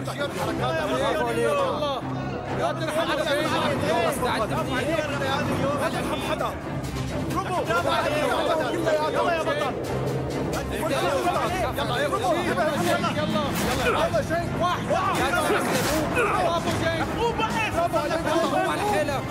برافو عليك والله. يا ترحم على شيء. يلا استعد منيح. لا ترحم حدا. برافو. يلا يا بطل. يلا يا بطل. يلا شيء واحد. برافو شيء. قوم بقى. برافو عليك. قوم على حيلك.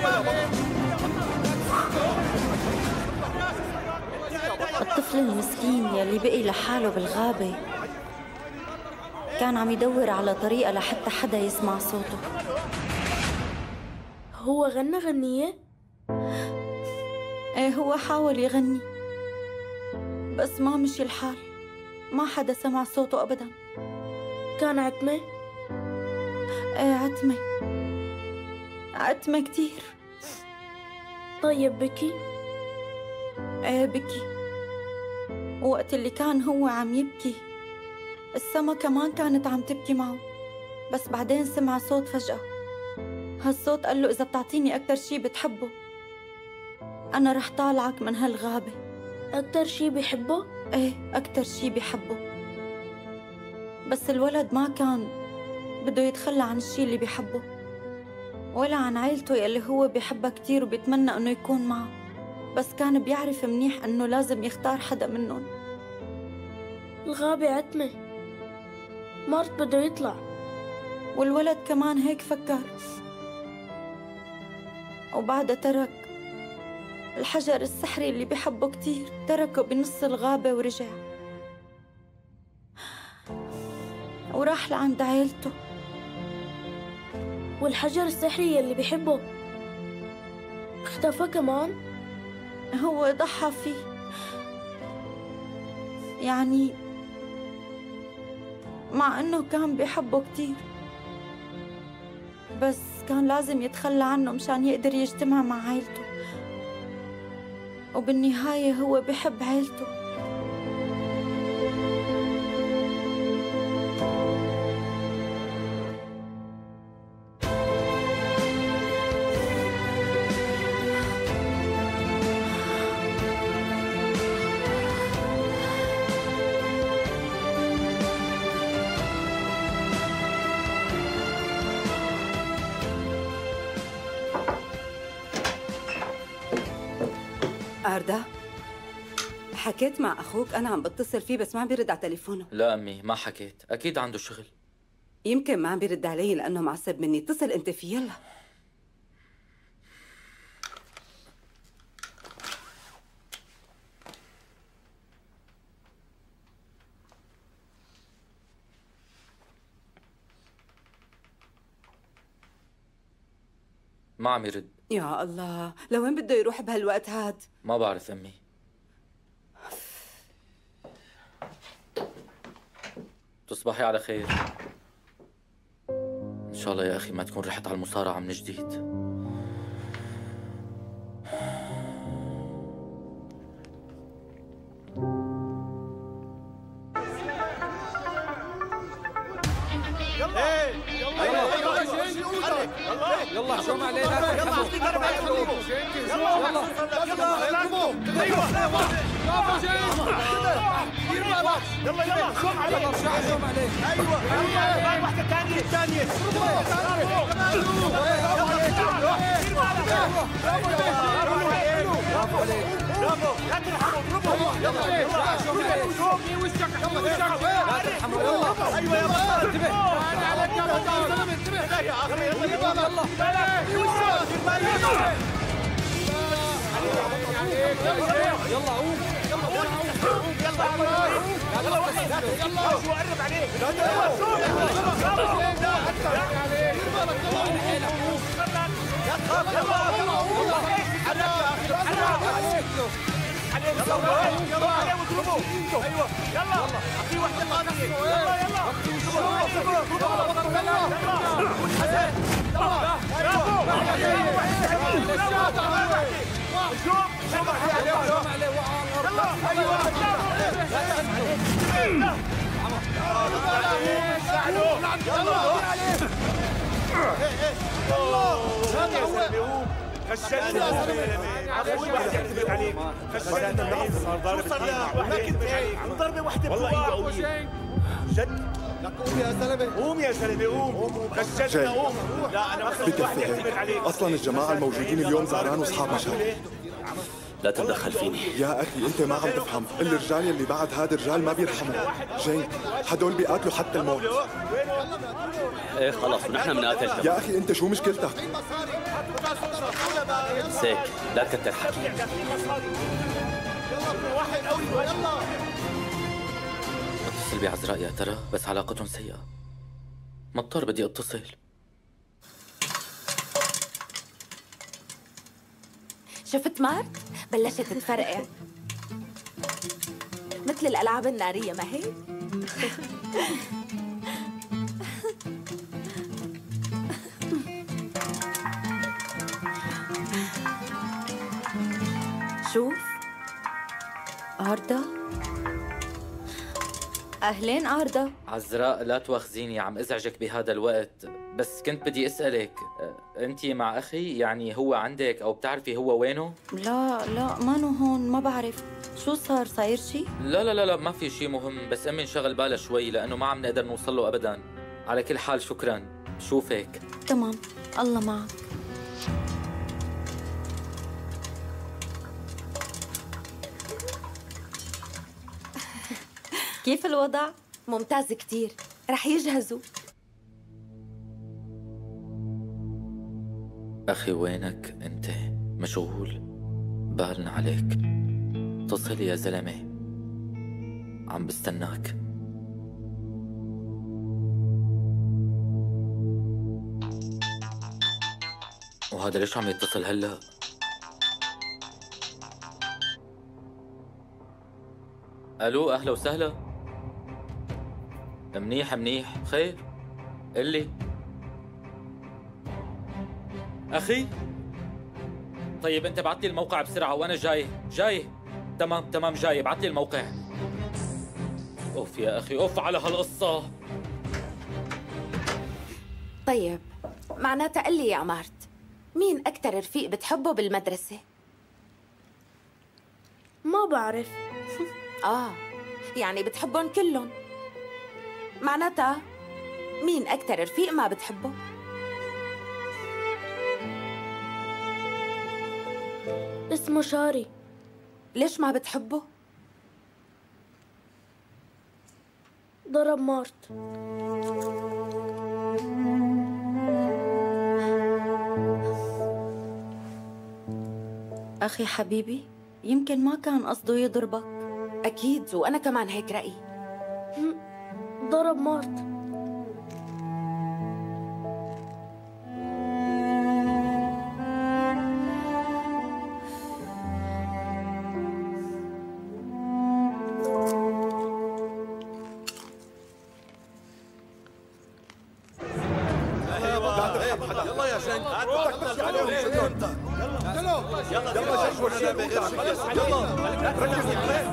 الطفل المسكين يلي بقي لحاله بالغابة كان عم يدور على طريقة لحتى حدا يسمع صوته. هو غنى غنية؟ ايه هو حاول يغني بس ما مشي الحال، ما حدا سمع صوته أبدا. كان عتمة؟ ايه عتمة، عتمة كتير. طيب بكي؟ ايه بكي، وقت اللي كان هو عم يبكي السما كمان كانت عم تبكي معه. بس بعدين سمع صوت فجأة، هالصوت قال له إذا بتعطيني أكتر شي بتحبه أنا رح طالعك من هالغابة. أكتر شي بيحبه؟ إيه أكتر شي بيحبه. بس الولد ما كان بده يتخلى عن الشي اللي بيحبه ولا عن عيلته يلي هو بيحبها كتير وبيتمنى أنه يكون معه، بس كان بيعرف منيح أنه لازم يختار حدا منهم. الغابة عتمة، مارت بده يطلع، والولد كمان هيك فكر، وبعدها ترك الحجر السحري اللي بيحبه كتير، تركه بنص الغابة ورجع وراح لعند عيلته. والحجر السحري اللي بيحبه اختفى كمان؟ هو ضحى فيه، يعني مع انه كان بيحبه كتير بس كان لازم يتخلى عنه مشان يقدر يجتمع مع عيلته، وبالنهاية هو بيحب عيلته. أردا، حكيت مع أخوك؟ أنا عم بتصل فيه بس ما عم بيرد على تليفونه. لا أمي ما حكيت، أكيد عنده شغل. يمكن ما عم بيرد علي لأنه معصب مني. اتصل أنت فيه يلا. ما عم يرد. يا الله، لوين بده يروح بهالوقت هاد؟ ما بعرف أمي. تصبحي على خير. إن شاء الله يا أخي ما تكون رحت على المصارعة من جديد. يلا شو ما عليه لا ترحموا. يلا برافو جيم. دير بالك. يلا شو ما عليه. شو ما عليه. ايوه واحدة ثانية. برافو عليك. برافو لا ترحموا. برافو يلا شو ما عليه. شو وشك لا ترحموا. يلا ايوه يا بطل انتبه. انا عليك يا بطل. انتبه يا اخي. يلا يلا قوم. يلا شو قرب عليك. خشيت يا زلمه. اخوي واحد يعتمد عليك. خشيت صار ضربه واحده. ضربه واحده والله ايده قويه. جد لك قوم يا زلمه، قوم يا زلمه، قوم مشيتنا، قوم. لا انا بدي هيك. اصلا الجماعه الموجودين اليوم زعران واصحاب مشاكل. لا تتدخل فيني يا اخي انت ما عم تفهم، الرجال اللي بعد هذا الرجال ما بيرحموا. جاي هدول بيقاتلوا حتى الموت. ايه خلص ونحن بنقاتل كمان. يا اخي انت شو مشكلتك؟ سيك لا تكتر حكي. اتصل بعزراء يا ترى، بس علاقتهم سيئة. مضطر بدي اتصل. شفت مارت؟ بلشت تفرقع مثل الألعاب النارية، ما هيك؟ شوف آردا. أهلين آردا. عزراء لا تواخذيني، عم ازعجك بهذا الوقت، بس كنت بدي اسألك، انتي مع اخي؟ يعني هو عندك او بتعرفي هو وينه؟ لا مانو هون، ما بعرف شو صاير شي؟ لا ما في شيء مهم، بس امي انشغل بالها شوي لانه ما عم نقدر نوصل له ابدا. على كل حال شكرا، بشوفك. تمام، الله معك. كيف الوضع؟ ممتاز كتير، رح يجهزوا. اخي وينك انت؟ مشغول، بالنا عليك. اتصل يا زلمه، عم بستناك. وهذا ليش عم يتصل هلا؟ الو، اهلا وسهلا. منيح خير؟ قلي اخي. طيب انت بعت لي الموقع بسرعه وانا جاي. تمام جاي، بعت لي الموقع. اوف يا اخي، اوف على هالقصه. طيب معناتها قل لي يا مارت، مين أكتر رفيق بتحبه بالمدرسة؟ ما بعرف. يعني بتحبهم كلهم. معناتها مين أكتر رفيق ما بتحبه؟ اسمه شاري. ليش ما بتحبه؟ ضرب مارت. أخي حبيبي، يمكن ما كان قصده يضربك. أكيد، وأنا كمان هيك رأيي. ضرب مارت. يلا يا جن، بدك تمشي عليهم شو انت؟ يلا جن وشيل بغير شكل. يلا ركز بالبلاي.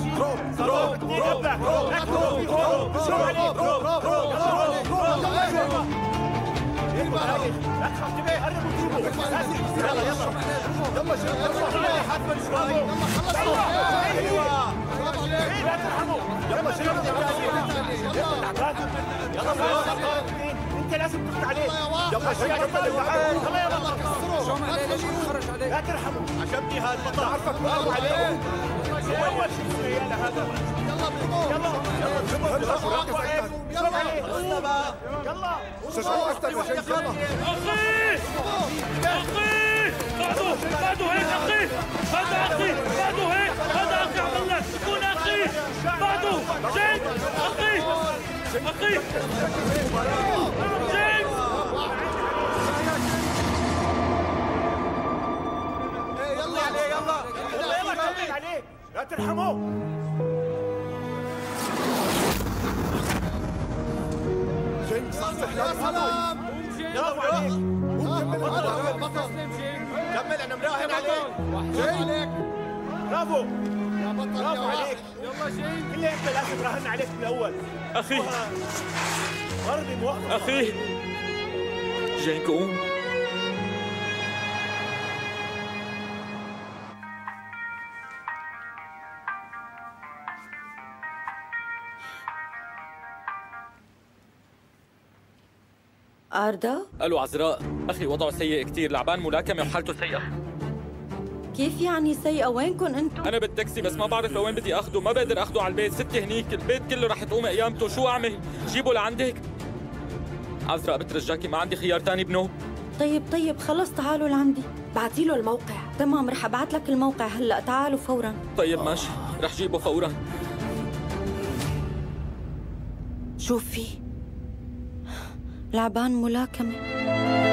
انت لازم تفوت عليه. يلا شيل كمل تعال. يلا يا بطل كسره. شو عليه؟ ليش خرج عليه؟ لا ترحمه، عجبني هذا البطل. عارفك برافو عليه. هو اول شيء يلا هذا. يلا يلا برافو عليك. يلا يلا شجعوه اكثر يا شيخ. يلا اخي بعده هيك اخي، هذا اخي بعده هيك، هذا اخي عمل لك كون اخي بعده جيد اخي جيد. يلا عليه يلا كمل عليه، لا ترحمه. جيد صحصح يا سلام. برافو عليك. كمل انا مراهن عليك. جيد برافو يا بطل. برافو عليك. يلا جيد، كله انت لازم راهن عليك من الاول. اخي ضربه موفقه. اخي جايك قوم. آردا؟ الو عذراء، اخي وضعه سيء كثير، لعبان ملاكمه وحالته سيئه. كيف يعني سيئة؟ وينكن انتم؟ انا بالتاكسي بس ما بعرف لوين بدي اخده، ما بقدر اخده على البيت، ستي هنيك، البيت كله رح تقوم قيامته، شو اعمل؟ جيبه لعندك؟ عذراء بترجاكي ما عندي خيار تاني بنوب. طيب خلص تعالوا لعندي. بعتي له الموقع. تمام رح ابعت لك الموقع هلا، تعالوا فورا. طيب ماشي، رح جيبه فورا. شوف في لعبان ملاكمة.